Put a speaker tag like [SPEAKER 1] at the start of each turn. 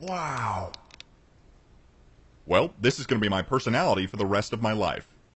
[SPEAKER 1] Wow. Well, this is going to be my personality for the rest of my life.